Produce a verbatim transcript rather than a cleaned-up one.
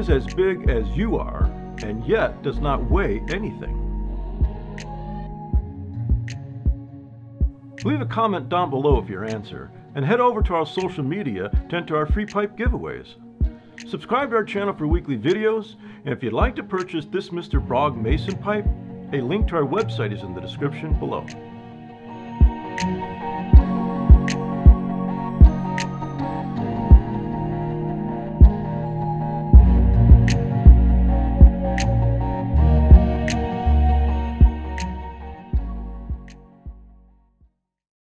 is as big as you are and yet does not weigh anything? Leave a comment down below with your answer, and head over to our social media to enter our free pipe giveaways. Subscribe to our channel for weekly videos, and if you'd like to purchase this Mister Brog Mason pipe, a link to our website is in the description below.